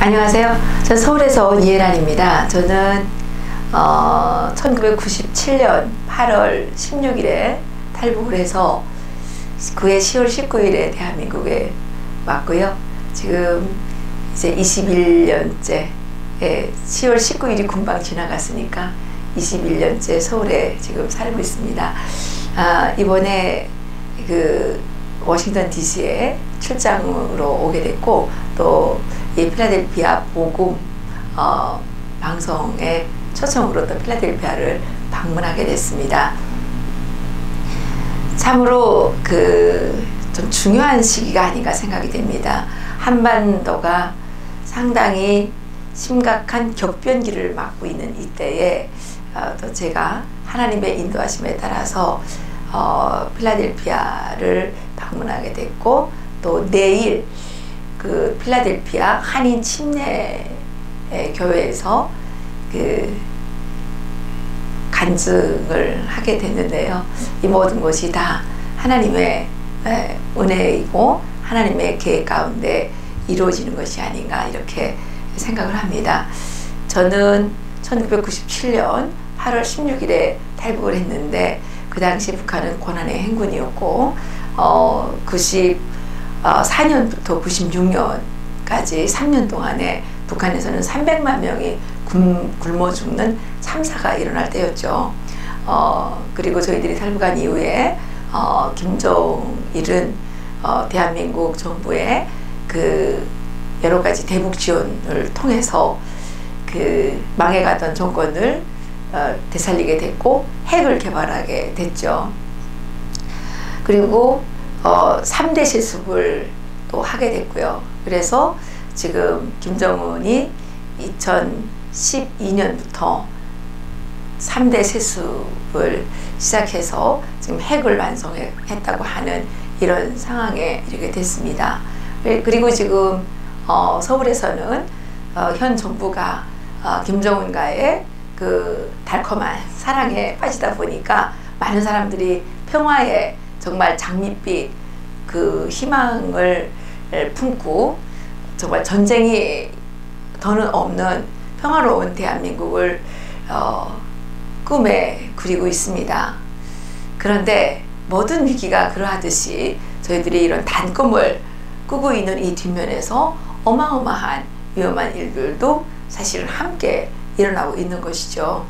안녕하세요. 전 서울에서 온 이혜란입니다. 저는 1997년 8월 16일에 탈북을 해서 그해 10월 19일에 대한민국에 왔고요. 지금 이제 21년째, 10월 19일이 금방 지나갔으니까 21년째 서울에 지금 살고 있습니다. 이번에 워싱턴 DC에 출장으로 오게 됐고, 또 이 필라델피아 복음 방송의 초청으로 또 필라델피아를 방문하게 됐습니다. 참으로 좀 중요한 시기가 아닌가 생각이 됩니다. 한반도가 상당히 심각한 격변기를 맞고 있는 이때에 또 제가 하나님의 인도하심에 따라서 필라델피아를 방문하게 됐고, 또 내일 필라델피아 한인 침례 교회에서 간증을 하게 됐는데요. 이 모든 것이 다 하나님의 은혜이고 하나님의 계획 가운데 이루어지는 것이 아닌가 이렇게 생각을 합니다. 저는 1997년 8월 16일에 탈북을 했는데, 그 당시 북한은 고난의 행군이었고 94년부터 96년까지 3년 동안에 북한에서는 300만 명이 굶어 죽는 참사가 일어날 때였죠. 그리고 저희들이 탈북한 이후에 김정일은 대한민국 정부의 여러 가지 대북 지원을 통해서 망해가던 정권을 되살리게 됐고 핵을 개발하게 됐죠. 그리고 3대 세습을 또 하게 됐고요. 그래서 지금 김정은이 2012년부터 3대 세습을 시작해서 지금 핵을 완성했다고 하는 이런 상황에 이르게 됐습니다. 그리고 지금 서울에서는 현 정부가 김정은과의 달콤한 사랑에 빠지다 보니까 많은 사람들이 평화에 정말 장밋빛 희망을 품고 정말 전쟁이 더는 없는 평화로운 대한민국을 꿈에 그리고 있습니다. 그런데 모든 위기가 그러하듯이 저희들이 이런 단꿈을 꾸고 있는 이 뒷면에서 어마어마한 위험한 일들도 사실은 함께 일어나고 있는 것이죠.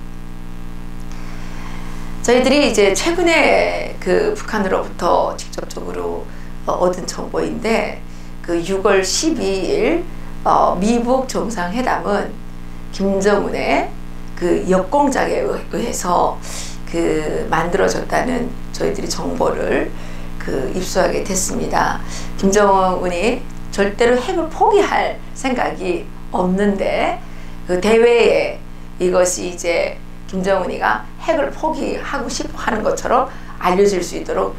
저희들이 이제 최근에 북한으로부터 직접적으로 얻은 정보인데, 6월 12일 미북 정상회담은 김정은의 역공작에 의해서 만들어졌다는 저희들이 정보를 입수하게 됐습니다. 김정은이 절대로 핵을 포기할 생각이 없는데, 대회에 이것이 이제 김정은이가 핵을 포기하고 싶어 하는 것처럼 알려질 수 있도록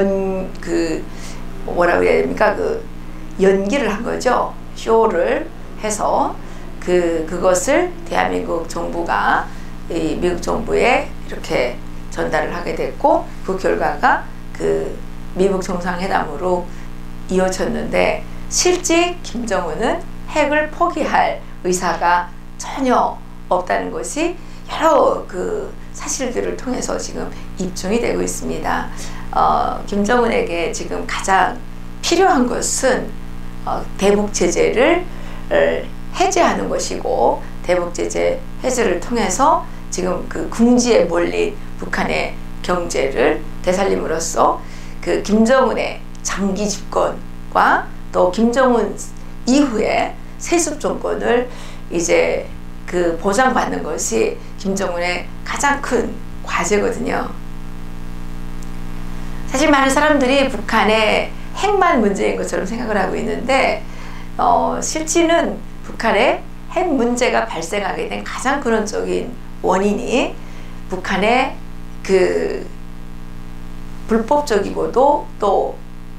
뭐라고 해야 됩니까? 연기를 한 거죠. 쇼를 해서 그것을 대한민국 정부가 이 미국 정부에 이렇게 전달을 하게 됐고, 그 결과가 미국 정상회담으로 이어졌는데, 실제 김정은은 핵을 포기할 의사가 전혀 없다는 것이 여러 사실들을 통해서 지금 입증이 되고 있습니다. 김정은에게 지금 가장 필요한 것은 대북 제재를 해제하는 것이고, 대북 제재 해제를 통해서 지금 궁지에 몰린 북한의 경제를 되살림으로써 김정은의 장기 집권과 또 김정은 이후에 세습 정권을 이제 보장받는 것이 김정은의 가장 큰 과제거든요. 사실 많은 사람들이 북한의 핵만 문제인 것처럼 생각을 하고 있는데, 실제는 북한의 핵 문제가 발생하게 된 가장 근원적인 원인이 북한의 불법적이고도 또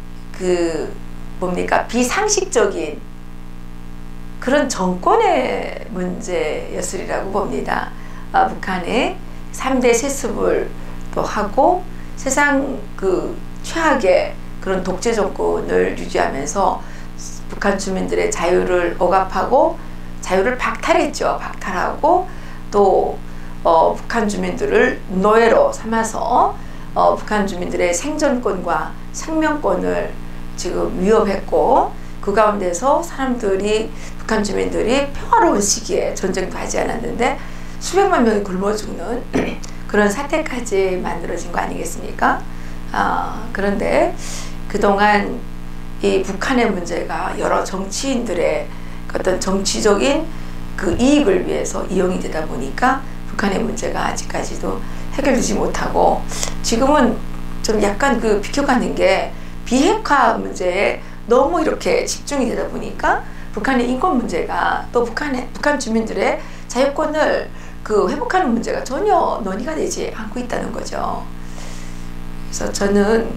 비상식적인 그런 정권의 문제였으리라고 봅니다. 북한의 3대 세습을 또 하고 세상 최악의 그런 독재 정권을 유지하면서 북한 주민들의 자유를 억압하고 자유를 박탈했죠. 박탈하고 또 북한 주민들을 노예로 삼아서 북한 주민들의 생존권과 생명권을 지금 위협했고, 그 가운데서 북한 주민들이 평화로운 시기에 전쟁도 하지 않았는데 수백만 명이 굶어 죽는 그런 사태까지 만들어진 거 아니겠습니까? 그런데 그동안 이 북한의 문제가 여러 정치인들의 어떤 정치적인 그 이익을 위해서 이용이 되다 보니까 북한의 문제가 아직까지도 해결되지 못하고, 지금은 좀 약간 그 비켜가는 게 비핵화 문제에 너무 이렇게 집중이 되다 보니까 북한의 인권 문제가 또 북한 주민들의 자유권을 그 회복하는 문제가 전혀 논의가 되지 않고 있다는 거죠. 그래서 저는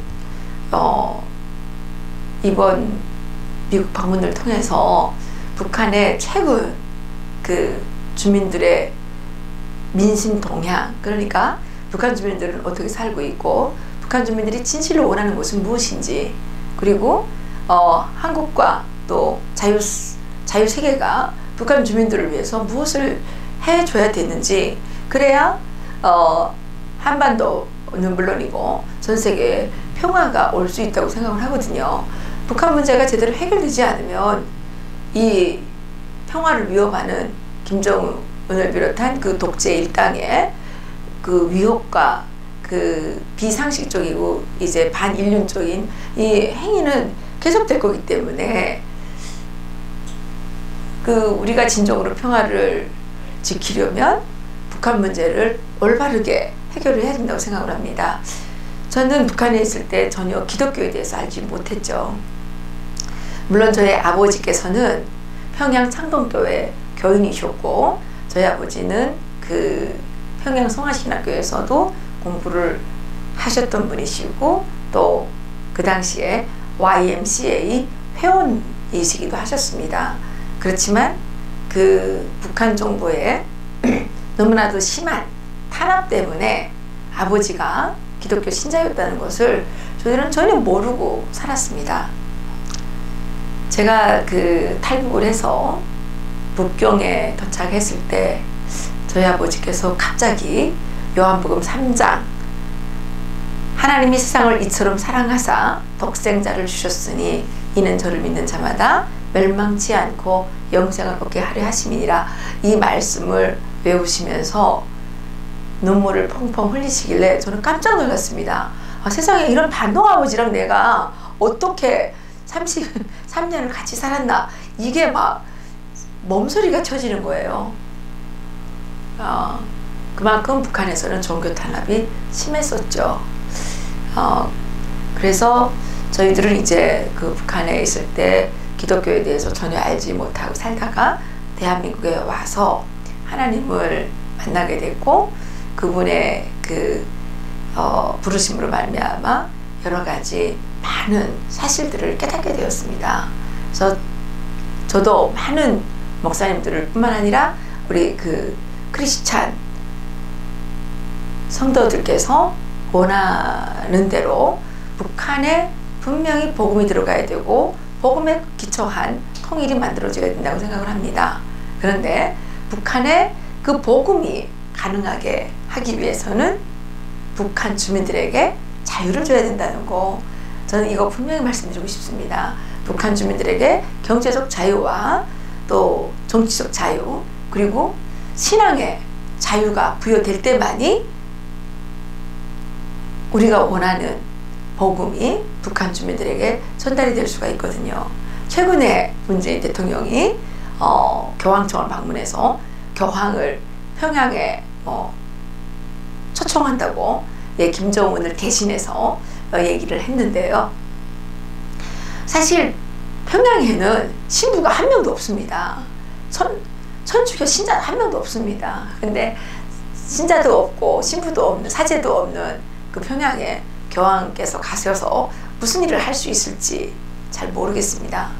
이번 미국 방문을 통해서 북한의 최근 그 주민들의 민심 동향, 그러니까 북한 주민들은 어떻게 살고 있고 북한 주민들이 진실로 원하는 것은 무엇인지, 그리고 한국과 또 자유세계가 북한 주민들을 위해서 무엇을 해줘야 되는지, 그래야 한반도는 물론이고 전 세계에 평화가 올 수 있다고 생각을 하거든요. 북한 문제가 제대로 해결되지 않으면 이 평화를 위협하는 김정은을 비롯한 그 독재 일당의 그 위협과 그 비상식적이고 이제 반인륜적인 이 행위는 계속될 거기 때문에 그 우리가 진정으로 평화를 지키려면 북한 문제를 올바르게 해결을 해야 된다고 생각을 합니다. 저는 북한에 있을 때 전혀 기독교에 대해서 알지 못했죠. 물론 저희 아버지께서는 평양 창동교회 교인이셨고, 저희 아버지는 그 평양 성화신학교에서도 공부를 하셨던 분이시고, 또 그 당시에 YMCA 회원이시기도 하셨습니다. 그렇지만 그 북한 정부의 너무나도 심한 탄압 때문에 아버지가 기독교 신자였다는 것을 저희는 전혀 모르고 살았습니다. 제가 그 탈북을 해서 북경에 도착했을 때 저희 아버지께서 갑자기 요한복음 3장 하나님이 세상을 이처럼 사랑하사 독생자를 주셨으니 이는 저를 믿는 자마다 멸망치 않고 영생을 얻게 하려 하심이니라, 이 말씀을 외우시면서 눈물을 펑펑 흘리시길래 저는 깜짝 놀랐습니다. 세상에 이런 반동 아버지랑 내가 어떻게 33년을 같이 살았나, 이게 막 몸소리가 쳐지는 거예요. 그만큼 북한에서는 종교 탄압이 심했었죠. 그래서 저희들은 이제 그 북한에 있을 때 기독교에 대해서 전혀 알지 못하고 살다가 대한민국에 와서 하나님을 만나게 됐고, 그분의 그 부르심으로 말미암아 여러 가지 많은 사실들을 깨닫게 되었습니다. 그래서 저도 많은 목사님들을 뿐만 아니라 우리 그 크리스찬 성도들께서 원하는 대로 북한에 분명히 복음이 들어가야 되고 복음에 기초한 통일이 만들어져야 된다고 생각을 합니다. 그런데 북한에 그 복음이 가능하게 하기 위해서는 북한 주민들에게 자유를 줘야 된다는 거, 저는 이거 분명히 말씀드리고 싶습니다. 북한 주민들에게 경제적 자유와 또 정치적 자유, 그리고 신앙의 자유가 부여될 때만이 우리가 원하는 복음이 북한 주민들에게 전달이 될 수가 있거든요. 최근에 문재인 대통령이 교황청을 방문해서 교황을 평양에 초청한다고 김정은을 대신해서 얘기를 했는데요. 사실 평양에는 신부가 한 명도 없습니다. 천주교 신자 한 명도 없습니다. 근데 신자도 없고 신부도 없는, 사제도 없는 그 평양에 교황께서 가셔서 무슨 일을 할 수 있을지 잘 모르겠습니다.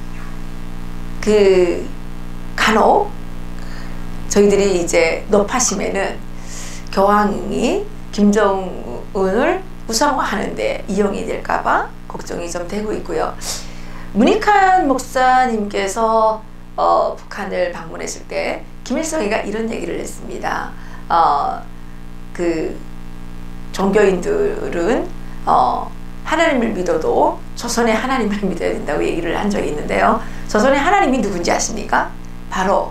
그 간혹 저희들이 이제 높아심에는 교황이 김정은을 우상화하는데 이용이 될까봐 걱정이 좀 되고 있고요. 문익환 목사님께서 북한을 방문했을 때 김일성이가 이런 얘기를 했습니다. 그 종교인들은 하나님을 믿어도 조선의 하나님을 믿어야 된다고 얘기를 한 적이 있는데요. 조선의 하나님이 누군지 아십니까? 바로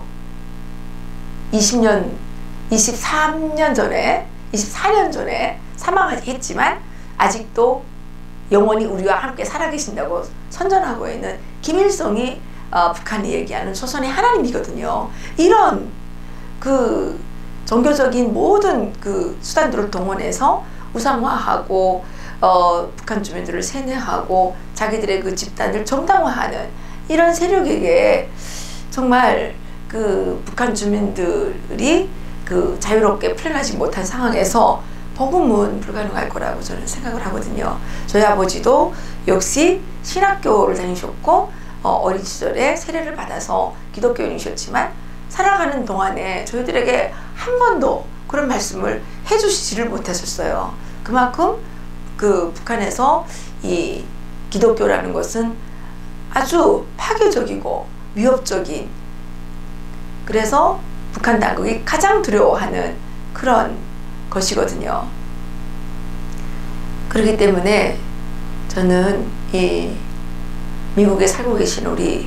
24년 전에 사망했지만 아직도 영원히 우리와 함께 살아계신다고 선전하고 있는 김일성이 북한이 얘기하는 조선의 하나님이거든요. 이런 그 종교적인 모든 그 수단들을 동원해서 우상화하고 북한 주민들을 세뇌하고 자기들의 그 집단을 정당화하는 이런 세력에게 정말 그 북한 주민들이 그 자유롭게 풀려나지 못한 상황에서 복음은 불가능할 거라고 저는 생각을 하거든요. 저희 아버지도 역시 신학교를 다니셨고 어린 시절에 세례를 받아서 기독교인이셨지만 살아가는 동안에 저희들에게 한 번도 그런 말씀을 해주시지를 못하셨어요. 그만큼 그 북한에서 이 기독교라는 것은 아주 파괴적이고 위협적인, 그래서 북한 당국이 가장 두려워하는 그런 것이거든요. 그렇기 때문에 저는 이 미국에 살고 계신 우리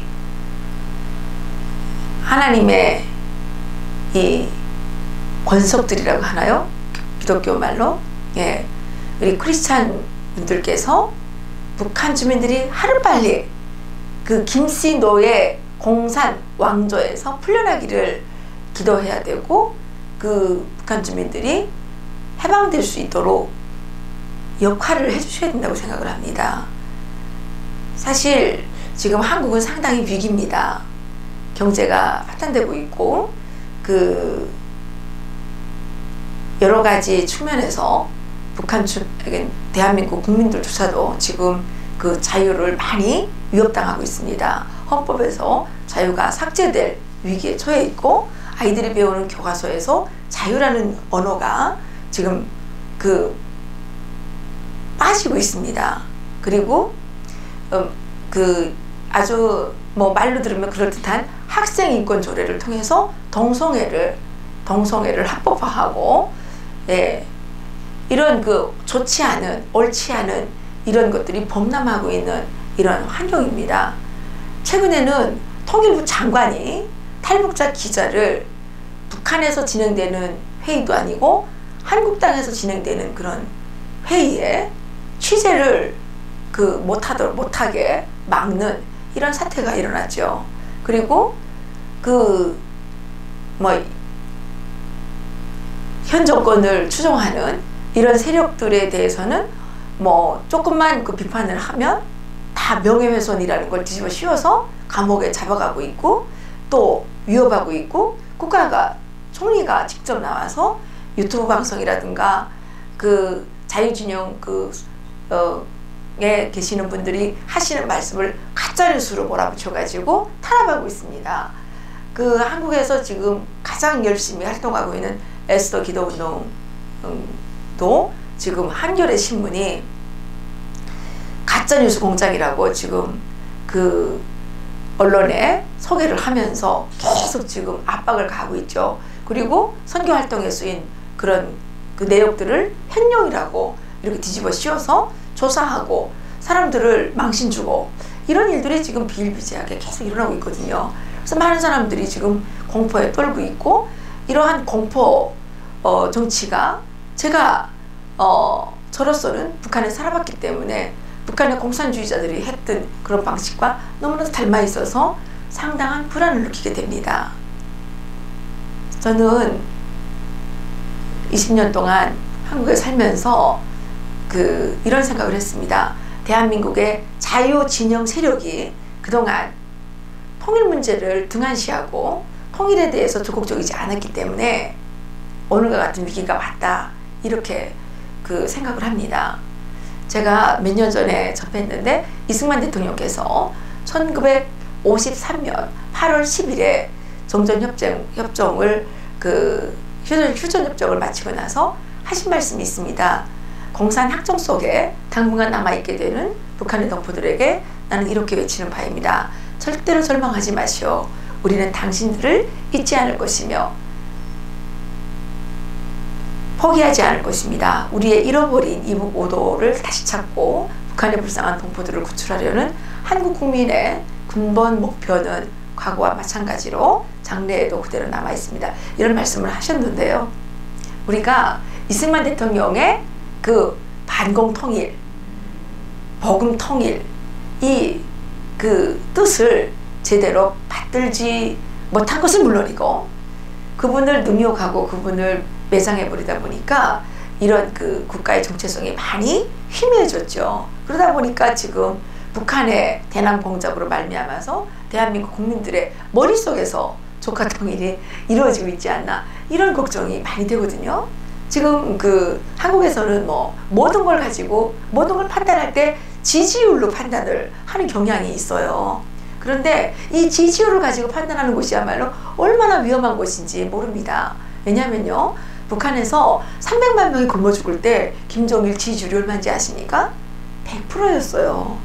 하나님의 이 권속들이라고 하나요? 기독교 말로. 예. 우리 크리스찬 분들께서 북한 주민들이 하루빨리 그 김씨노예 공산 왕조에서 풀려나기를 기도해야 되고, 그 북한 주민들이 해방될 수 있도록 역할을 해주셔야 된다고 생각을 합니다. 사실 지금 한국은 상당히 위기입니다. 경제가 파탄되고 있고 그 여러 가지 측면에서 대한민국 국민들조차도 지금 그 자유를 많이 위협당하고 있습니다. 헌법에서 자유가 삭제될 위기에 처해 있고, 아이들이 배우는 교과서에서 자유라는 언어가 지금 그 빠지고 있습니다. 그리고 그 아주 뭐 말로 들으면 그럴듯한 학생 인권 조례를 통해서 동성애를 합법화하고, 예, 이런 그 좋지 않은, 옳지 않은 이런 것들이 범람하고 있는 이런 환경입니다. 최근에는 통일부 장관이 탈북자 기자를 북한에서 진행되는 회의도 아니고 한국 땅에서 진행되는 그런 회의에 취재를 못하게 막는 이런 사태가 일어났죠. 그리고 현 정권을 추종하는 이런 세력들에 대해서는 조금만 그 비판을 하면 다 명예훼손이라는 걸 뒤집어 씌워서 감옥에 잡아가고 있고, 또 위협하고 있고, 총리가 직접 나와서 유튜브 방송이라든가 그 자유진영 에 계시는 분들이 하시는 말씀을 가짜뉴스로 몰아붙여가지고 탄압하고 있습니다. 그 한국에서 지금 가장 열심히 활동하고 있는 에스더 기도운동도 지금 한겨레 신문이 가짜뉴스 공장이라고 지금 그 언론에 소개를 하면서 계속 지금 압박을 가하고 있죠. 그리고 선교활동에 쓰인 그런 그 내역들을 횡령이라고 이렇게 뒤집어 씌워서 조사하고 사람들을 망신 주고, 이런 일들이 지금 비일비재하게 계속 일어나고 있거든요. 그래서 많은 사람들이 지금 공포에 떨고 있고, 이러한 공포 정치가 제가 저로서는 북한에 살아봤기 때문에 북한의 공산주의자들이 했던 그런 방식과 너무나도 닮아 있어서 상당한 불안을 느끼게 됩니다. 저는 20년 동안 한국에 살면서 이런 생각을 했습니다. 대한민국의 자유진영 세력이 그동안 통일 문제를 등한시하고 통일에 대해서 적극적이지 않았기 때문에 오늘과 같은 위기가 왔다, 이렇게 생각을 합니다. 제가 몇 년 전에 접했는데, 이승만 대통령께서 1953년 8월 10일에 정전협정을 휴전협정을 마치고 나서 하신 말씀이 있습니다. 공산학종 속에 당분간 남아있게 되는 북한의 동포들에게 나는 이렇게 외치는 바입니다. 절대로 절망하지 마시오. 우리는 당신들을 잊지 않을 것이며 포기하지 않을 것입니다. 우리의 잃어버린 이북 오도를 다시 찾고 북한의 불쌍한 동포들을 구출하려는 한국 국민의 근본 목표는 과거와 마찬가지로 장래에도 그대로 남아 있습니다. 이런 말씀을 하셨는데요. 우리가 이승만 대통령의 그 반공통일, 복음통일 이 그 뜻을 제대로 받들지 못한 것은 물론이고 그분을 능욕하고 그분을 매장해버리다 보니까 이런 그 국가의 정체성이 많이 희미해졌죠. 그러다 보니까 지금 북한의 대남 공작으로 말미암아서 대한민국 국민들의 머릿속에서 조카 통일이 이루어지고 있지 않나 이런 걱정이 많이 되거든요. 지금 그 한국에서는 뭐 모든 걸 가지고 모든 걸 판단할 때 지지율로 판단을 하는 경향이 있어요. 그런데 이 지지율을 가지고 판단하는 것이야말로 얼마나 위험한 것인지 모릅니다. 왜냐면요, 북한에서 300만 명이 굶어 죽을 때 김정일 지지율이 얼마인지 아십니까? 100%였어요.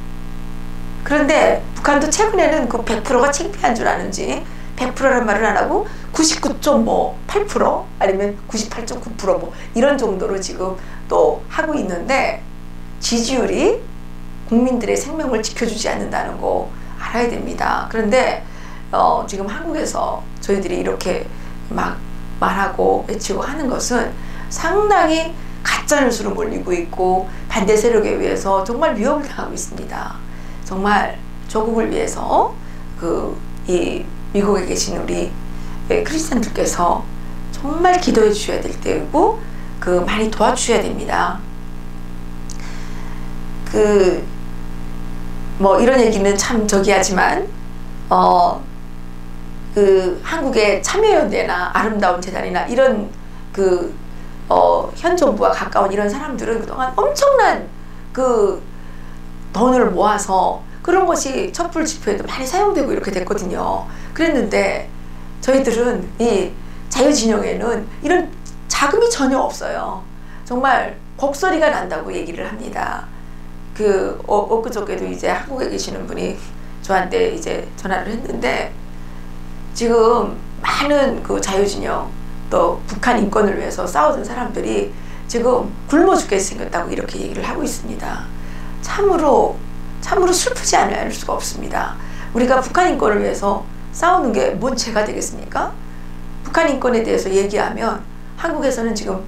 그런데 북한도 최근에는 그 100%가 창피한 줄 아는지 100%란 말을 안 하고 99.8% 아니면 98.9% 뭐 이런 정도로 지금 또 하고 있는데 지지율이 국민들의 생명을 지켜주지 않는다는 거 알아야 됩니다. 그런데 지금 한국에서 저희들이 이렇게 막 말하고 외치고 하는 것은 상당히 가짜뉴스로 몰리고 있고 반대 세력에 의해서 정말 위협을 당하고 있습니다. 정말 조국을 위해서 이 미국에 계신 우리 크리스찬들께서 정말 기도해 주셔야 될 때이고 많이 도와주셔야 됩니다. 뭐 이런 얘기는 참 하지만 한국의 참여연대나 아름다운 재단이나 이런 현 정부와 가까운 이런 사람들은 그동안 엄청난 돈을 모아서 그런 것이 촛불 집회에도 많이 사용되고 이렇게 됐거든요. 그랬는데 저희들은 이 자유진영에는 이런 자금이 전혀 없어요. 정말 곡소리가 난다고 얘기를 합니다. 엊그저께도 이제 한국에 계시는 분이 저한테 이제 전화를 했는데 지금 많은 자유진영 또 북한 인권을 위해서 싸우던 사람들이 지금 굶어 죽게 생겼다고 이렇게 얘기를 하고 있습니다. 참으로 슬프지 않을 수가 없습니다. 우리가 북한 인권을 위해서 싸우는 게 뭔 죄가 되겠습니까? 북한 인권에 대해서 얘기하면 한국에서는 지금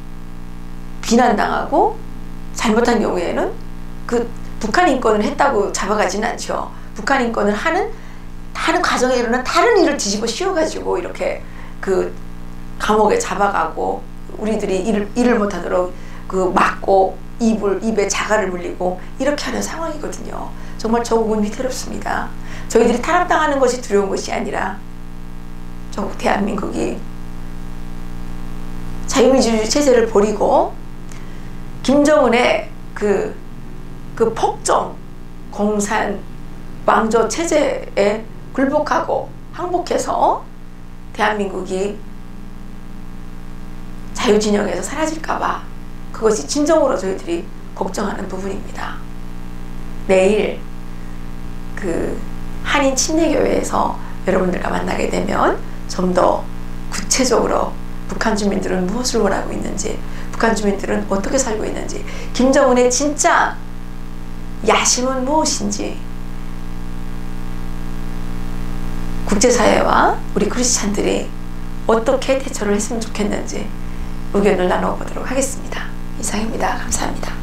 비난당하고 잘못한 경우에는 북한 인권을 했다고 잡아가지는 않죠. 북한 인권을 하는 과정에 일어난 다른 일을 뒤집어 씌워가지고 이렇게 감옥에 잡아가고 우리들이 일을 못하도록 막고 입에 자갈을 물리고 이렇게 하는 상황이거든요. 정말 조국은 위태롭습니다. 저희들이 탄압당하는 것이 두려운 것이 아니라 조국 대한민국이 자유민주주의 체제를 버리고 김정은의 폭정 공산 왕조 체제에 굴복하고 항복해서 대한민국이 자유진영에서 사라질까봐 그것이 진정으로 저희들이 걱정하는 부분입니다. 내일 한인 침례교회에서 여러분들과 만나게 되면 좀 더 구체적으로 북한 주민들은 무엇을 원하고 있는지, 북한 주민들은 어떻게 살고 있는지, 김정은의 진짜 야심은 무엇인지, 국제사회와 우리 크리스찬들이 어떻게 대처를 했으면 좋겠는지 의견을 나눠보도록 하겠습니다. 이상입니다. 감사합니다.